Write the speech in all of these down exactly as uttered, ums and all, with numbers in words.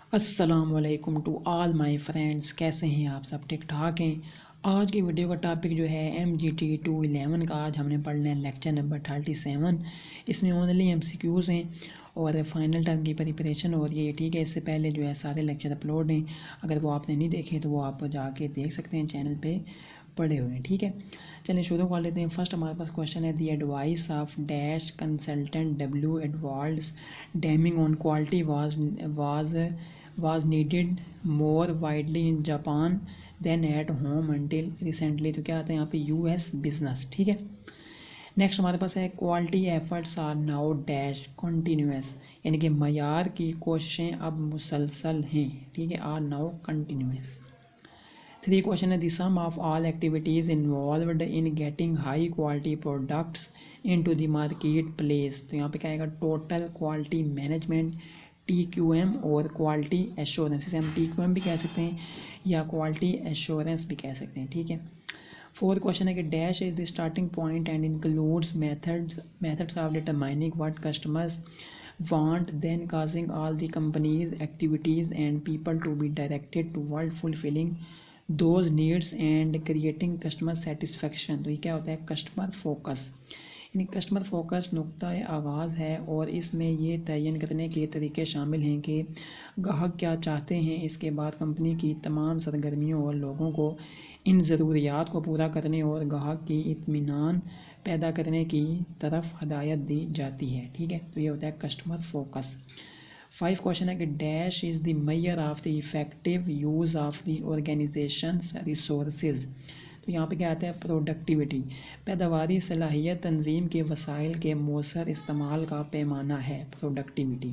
अस्सलामुअलैकुम to all my friends. कैसे हैं आप सब? ठीक ठाक हैं। आज की वीडियो का टॉपिक जो है M G T two eleven का आज हमने पढ़ना है लेक्चर नंबर थर्टी सेवन। इसमें ओनली एम सी क्यूज़ हैं और फाइनल टर्म की प्रिपरेशन हो रही है। ठीक है, इससे पहले जो है सारे लेक्चर अपलोड हैं, अगर वो आपने नहीं देखे तो वो आप जाके देख सकते हैं, चैनल पे पड़े हुए हैं। ठीक है, चलिए शुरू कर लेते हैं। फर्स्ट हमारे पास क्वेश्चन है, the advice of dash consultant W Edwards Deming on quality was was was needed more widely in Japan than at home until recently। तो क्या आता है यहाँ पे यूएस बिजनेस। ठीक है, नेक्स्ट हमारे पास है quality efforts are now dash continuous, यानी कि मयार की कोशिशें अब मुसलसल हैं। ठीक है, are now continuous. Three question है, the sum of all activities involved in getting high quality products into the market place. तो यहाँ पे क्या आएगा? Total quality management, T Q M और क्वालिटी एश्योरेंस। इसे हम टी क्यू एम भी कह सकते हैं या क्वालिटी एश्योरेंस भी कह सकते हैं। ठीक है, फोर्थ क्वेश्चन है कि dash is the starting point and includes methods methods of determining what customers want, then causing all the company's activities and people to be directed toward fulfilling those needs and creating customer satisfaction. तो ये क्या होता है? Customer focus, यानी customer focus नुक्ता आगाज़ है और इसमें ये तयन करने के तरीके शामिल हैं कि ग्राहक क्या चाहते हैं, इसके बाद कंपनी की तमाम सरगर्मियों और लोगों को इन ज़रूरियात को पूरा करने और ग्राहक की इत्मीनान पैदा करने की तरफ हदायत दी जाती है। ठीक है, तो ये होता है कस्टमर फोकस। फाइव क्वेश्चन है कि dash is the measure of the effective use of the organization's resources. तो यहाँ पे क्या आता है? प्रोडक्टिविटी, पैदावारी सलाहियत, तंजीम के वसाइल के मौसर इस्तेमाल का पैमाना है प्रोडक्टिविटी।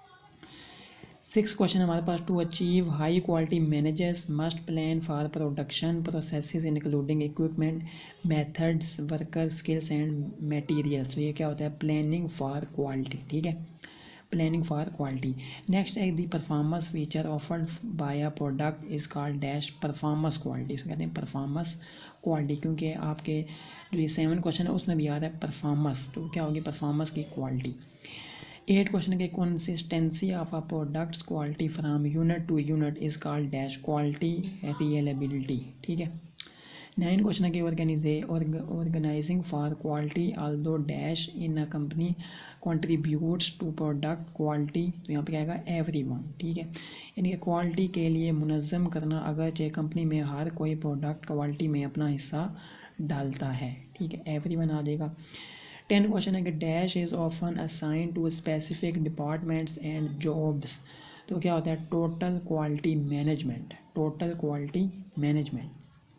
सिक्स क्वेश्चन हमारे पास, to achieve high quality managers must plan for production processes including equipment, methods, worker skills and materials. तो ये क्या होता है? Planning for quality. ठीक है, प्लानिंग फॉर क्वालिटी। नेक्स्ट है the performance feature offered by a product is called dash performance quality. इसको कहते हैं परफॉर्मेंस क्वालिटी, क्योंकि आपके जो ये सेवन क्वेश्चन है उसमें भी आ रहा है परफॉर्मेंस, तो क्या होगी? परफॉर्मेंस की क्वालिटी। एट क्वेश्चन के consistency of a products quality from unit to unit is called dash quality reliability. ठीक है, नाइन क्वेश्चन है कि organize organizing for quality although dash in a company contributes to product quality. तो यहाँ पे क्या आएगा? Everyone. ठीक है, यानी कि क्वालिटी के लिए मुनज़्ज़म करना अगरचे कंपनी में हर कोई प्रोडक्ट क्वालिटी में अपना हिस्सा डालता है। ठीक है, एवरी वन आ जाएगा। टेन क्वेश्चन है कि dash is often assign to specific departments and jobs. तो क्या होता है? Total quality management, total quality management.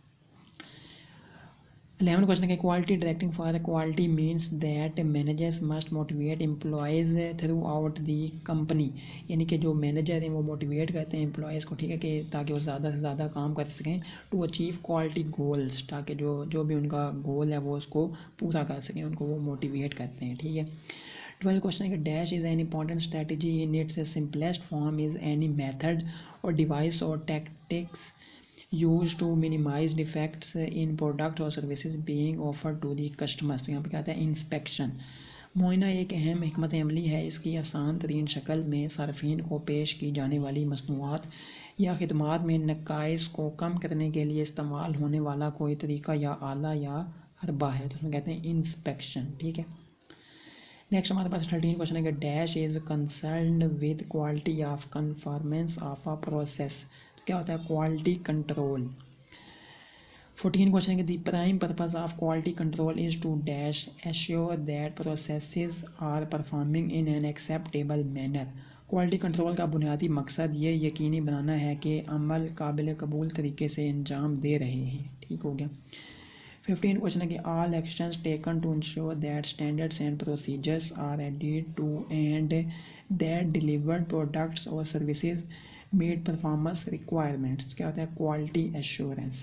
Eleven question है quality directing for quality means that managers must motivate employees throughout the company, यानी कि जो manager हैं वो मोटिवेट करते हैं एम्प्लॉयज़ को। ठीक है, कि ताकि वो ज़्यादा से ज़्यादा काम कर सकें, टू अचीव क्वालिटी गोल्स, ताकि जो जो भी उनका गोल है वो उसको पूरा कर सकें, उनको वो मोटिवेट करते हैं। ठीक है, ट्वेल्थ क्वेश्चन है कि dash is an important strategy in its simplest form is any method और डिवाइस और tactics use to minimize defects in product और services being offer to the customers. तो यहाँ पे क्या आता है? इंस्पेक्शन। मुआयना एक अहम हिकमत अमली है, इसकी आसान तरीन शक्ल में सार्फिन को पेश की जाने वाली मसनूआत या खिदमात में नकाइस को कम करने के लिए इस्तेमाल होने वाला कोई तरीका या आला या हरबा है, तो उसमें कहते हैं इंस्पेक्शन। ठीक है, नेक्स्ट हमारे पास थर्टीन क्वेश्चन है कि dash is concerned with quality of conformance of a process. क्या होता है? Quality control. फोर्टीन क्वेश्चन है कि the prime purpose of quality control is to dash assure that processes are performing in an acceptable manner. Quality control का बुनियादी मकसद ये यकीनी बनाना है कि अमल काबिल कबूल तरीके से अंजाम दे रहे हैं। ठीक हो गया। फिफ्टीन क्वेश्चन है कि all actions taken to ensure that standards and procedures are एडेड to and that delivered products और सर्विसेज मीट परफॉर्मेंस रिक्वायरमेंट्स। क्या होता है? Quality assurance.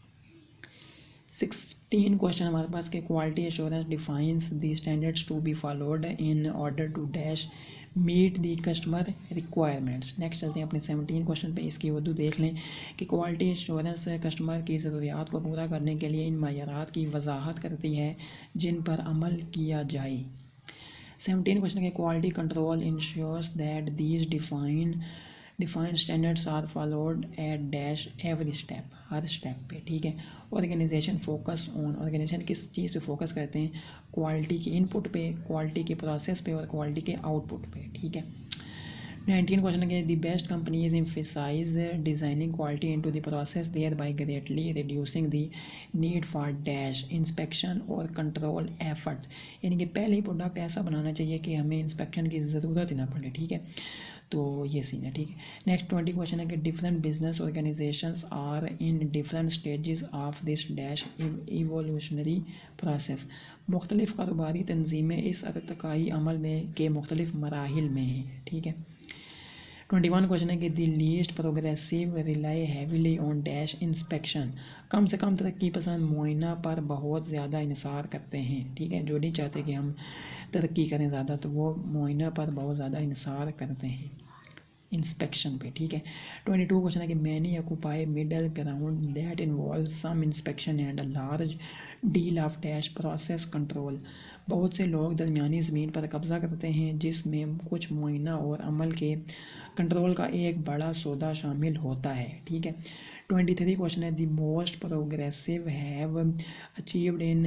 सिक्सटीन क्वेश्चन हमारे पास के quality assurance defines the standards to be followed in order to dash meet the customer requirements. Next चलते हैं अपने सेवनटीन क्वेश्चन पे, इसकी उर्दू देख लें कि क्वालिटी एश्योरेंस कस्टमर की ज़रूरियात को पूरा करने के लिए इन मायारात की वजाहत करती है जिन पर अमल किया जाए। सेवनटीन क्वेश्चन के quality control ensures that these define defined standards are followed at dash every step, हर स्टेप पे, ठीक है। ऑर्गेनाइजेशन फोकस ऑन, ऑर्गेनाइजेशन किस चीज़ पे फोकस करते हैं, क्वालिटी के इनपुट पे, क्वालिटी के प्रोसेस पे और क्वालिटी के आउटपुट पे, ठीक है। नाइनटीन क्वेश्चन है, the best companies emphasize designing quality into the process thereby greatly reducing the need for dash inspection और कंट्रोल एफर्ट, यानी कि पहले ही प्रोडक्ट ऐसा बनाना चाहिए कि हमें इंस्पेक्शन की ज़रूरत ही ना पड़े, ठीक है। तो ये सीन है, ठीक है। नेक्स्ट ट्वेंटी क्वेश्चन है कि different business organizations are in different stages of this dash evolutionary process, मुख्तलिफ कारोबारी तंजीमें इस अर्तकाई अमल में के मुख्तलिफ मराहिल में हैं, ठीक है। ट्वेंटी वन क्वेश्चन है कि the least progressive rely heavily on dash inspection, कम से कम तरक्की पसंद मुआयना पर बहुत ज़्यादा इन्सार करते हैं, ठीक है। जो नहीं चाहते कि हम तरक्की करें ज़्यादा, तो वो मुआयना पर बहुत ज़्यादा इन्सार करते हैं इंस्पेक्शन पे, ठीक है। ट्वेंटी टू क्वेश्चन है कि many occupy middle ground that involve some inspection and a large deal of dash process control, बहुत से लोग दरमियानी ज़मीन पर कब्ज़ा करते हैं जिसमें कुछ मुआयना और अमल के कंट्रोल का एक बड़ा सौदा शामिल होता है, ठीक है। ट्वेंटी थ्री क्वेश्चन है, the most progressive have achieved in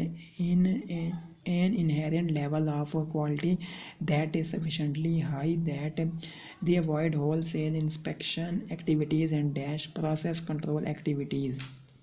in an inherent level of quality that is sufficiently high that they avoid wholesale inspection activities and dash process control activities.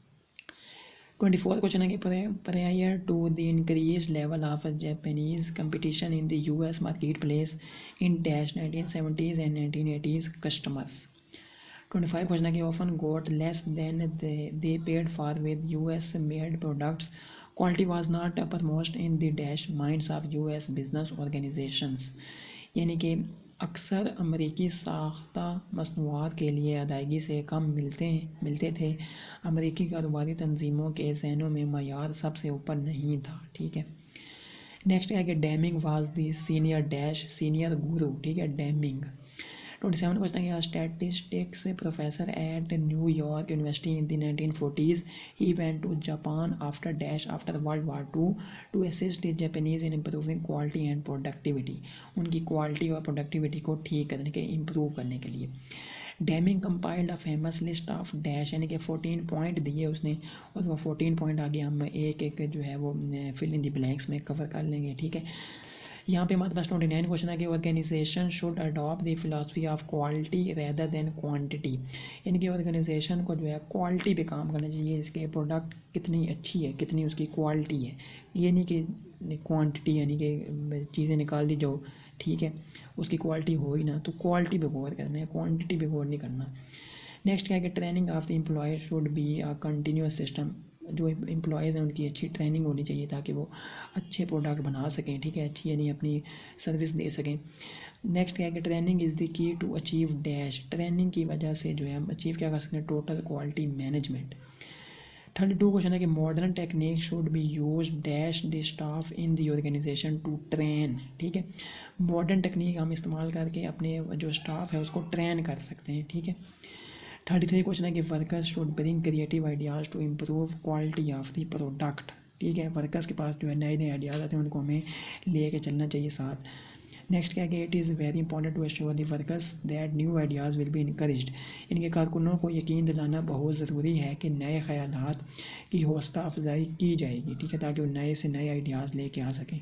Twenty fourth question है कि prior to the increased level of Japanese competition in the U S marketplace in dash nineteen seventies and nineteen eighties customers. Twenty five question है कि often got less than they, they paid for with U S made products. Quality was not uppermost in the dash minds of U S business organizations, यानी कि अक्सर अमरीकी साख्ता मसनूआत के लिए अदायगी से कम मिलते हैं मिलते थे अमरीकी कारोबारी तंजीमों के जहनों में मयार सबसे ऊपर नहीं था, ठीक है। नेक्स्ट है कि Deming was the senior dash senior guru, ठीक है, डैमिंग। ट्वेंटी सेवन क्वेश्चन है, statistics professor at New York university in the nineteen forties, he went to Japan after dash after world war two to assist Japanese in improving quality and productivity, उनकी quality और productivity को ठीक करने के improve करने के लिए। Deming compiled a famous list of dash, यानी कि फोर्टीन पॉइंट दिए उसने, और वो फोर्टीन पॉइंट आगे हम एक एक जो है वो फिल इन द ब्लैंक्स में कवर कर लेंगे, ठीक है। यहाँ पे हमारे पास ट्वेंटी नाइन क्वेश्चन है कि organisation should adopt the philosophy of quality rather than quantity, यानी कि ऑर्गेनाइजेशन को जो है क्वालिटी पे काम करना चाहिए, इसके प्रोडक्ट कितनी अच्छी है, कितनी उसकी क्वालिटी है, ये नहीं कि क्वांटिटी यानी कि चीज़ें निकाल दी जो, ठीक है, उसकी क्वालिटी हो ही ना, तो क्वालिटी पे गौर करना है, क्वांटिटी पे गौर नहीं करना। नेक्स्ट क्या है कि training of the employ should be a continuous system, जो एम्प्लॉयज़ हैं उनकी अच्छी ट्रेनिंग होनी चाहिए ताकि वो अच्छे प्रोडक्ट बना सकें, ठीक है, अच्छी यानी अपनी सर्विस दे सकें। नेक्स्ट क्या है कि training is the key to achieve dash, training की वजह से जो है हम अचीव क्या कर सकते हैं, total quality management. Thirty two question है कि modern technique should be use dash the staff in the organisation to train, ठीक है, मॉडर्न टेक्निक हम इस्तेमाल करके अपने जो स्टाफ है उसको ट्रेन कर सकते हैं, ठीक है। थर्टी थ्री क्वेश्चन है कि workers should bring creative ideas to improve quality of the product, ठीक है, वर्कर्स के पास जो है नए नए आइडियाज़ आते हैं उनको हमें ले कर चलना चाहिए साथ। नेक्स्ट क्या है कि it is very important to assure the workers that new ideas will be encouraged, इनके कारकुनों को यकीन दिलाना बहुत ज़रूरी है कि नए ख़यालात की हौसला अफजाई की जाएगी, ठीक है, ताकि वो नए से नए आइडियाज़ लेके आ सकें।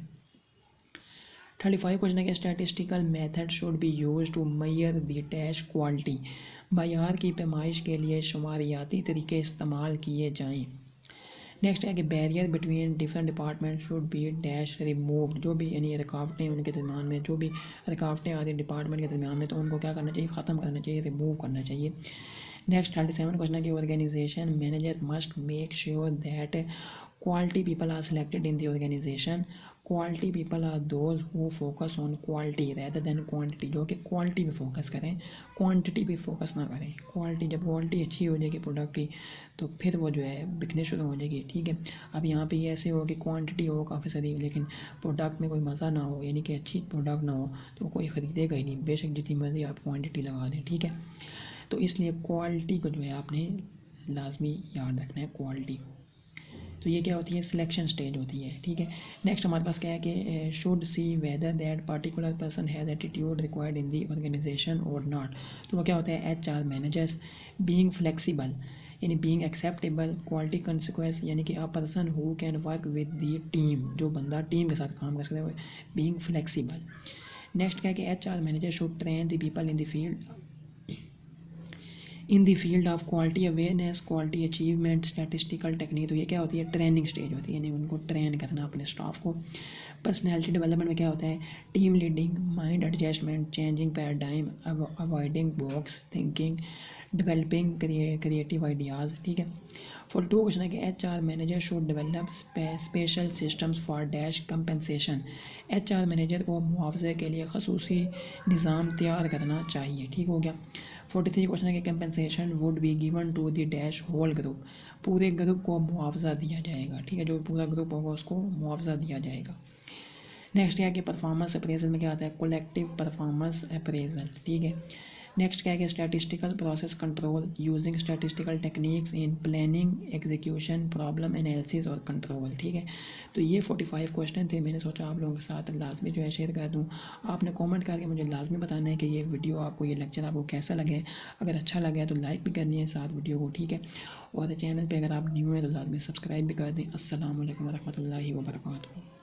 थर्टी फाइव क्वेश्चन है कि statistical method should be use to measure the dash quality, मयार की पैमाइश के लिए शुमारियाती तरीके इस्तेमाल किए जाएँ। नेक्स्ट है कि barrier between different department should be dash removed, जो भी यानी रुकावटें उनके दरमियान में जो भी रुकावटें आ रही डिपार्टमेंट के दरमियान में तो उनको क्या करना चाहिए, ख़त्म करना चाहिए, रिमूव करना चाहिए। नेक्स्ट थर्टी सेवन क्वेश्चन है कि organisation manager must make sure that quality people are selected in the organization, quality people are those who focus on quality rather than quantity, जो कि quality पे फोकस करें, quantity पे focus ना करें। quality जब quality अच्छी हो जाएगी प्रोडक्ट की तो फिर वो जो है बिकने शुरू हो जाएगी, ठीक है। अब यहाँ पे ये ऐसे हो कि क्वांटिटी हो काफ़ी सारी लेकिन प्रोडक्ट में कोई मज़ा ना हो, यानी कि अच्छी प्रोडक्ट ना हो तो कोई ख़रीदेगा ही नहीं, बेशक जितनी मर्ज़ी आप क्वान्टिटी लगा दें, ठीक है। तो इसलिए क्वालिटी को जो है आपने लाजमी याद रखना है, क्वालिटी को। तो ये क्या होती है, सिलेक्शन स्टेज होती है, ठीक है। नेक्स्ट हमारे पास क्या है कि should see whether that particular person has attitude required in the organisation और नॉट। तो वो क्या होता है, H R managers being flexible यानी बीइंग एक्सेप्टेबल, क्वालिटी कंसिक्वेंस यानी कि a person who can work with the team, जो बंदा टीम के साथ काम कर सकता है, बीइंग फ्लेक्सिबल। नेक्स्ट क्या है कि H R manager should train the people in the field in the field of quality awareness, quality achievement, statistical technique. तो ये क्या होती है, ट्रेनिंग स्टेज होती है, यानी उनको ट्रेन करना अपने स्टाफ को। पर्सनैलिटी डेवलपमेंट में क्या होता है, team leading, mind adjustment, changing paradigm, avoiding box thinking, developing creative ideas, ठीक है। फोर्टी टू क्वेश्चन है कि H R manager should develop special systems for dash compensation. H R manager को मुआवजे के लिए खसूसी निज़ाम तैयार करना चाहिए, ठीक हो गया। फोर्टी थ्री क्वेश्चन है कि compensation would be given to the dash whole group, पूरे ग्रुप को मुआवजा दिया जाएगा, ठीक है, जो पूरा ग्रुप होगा उसको मुआवजा दिया जाएगा। नेक्स्ट क्या है कि परफॉर्मेंस अप्रेजल में क्या आता है, कलेक्टिव परफॉर्मेंस अप्रेजल, ठीक है। नेक्स्ट क्या है कि statistical process control using statistical techniques in planning, execution, problem analysis और कंट्रोल, ठीक है। तो ये फोर्टी फाइव क्वेश्चन थे, मैंने सोचा आप लोगों के साथ लाजमी जो है शेयर कर दूँ। आपने कमेंट करके मुझे लाजमी बताना है कि ये वीडियो आपको, ये लेक्चर आपको कैसा लगे। अगर अच्छा लगे तो लाइक भी करनी है साथ वीडियो को, ठीक है। और चैनल पर अगर आप न्यू हैं तो लाजमी सब्सक्राइब भी कर दें। अस्सलाम वालेकुम रहमतुल्लाहि व बरकातहू।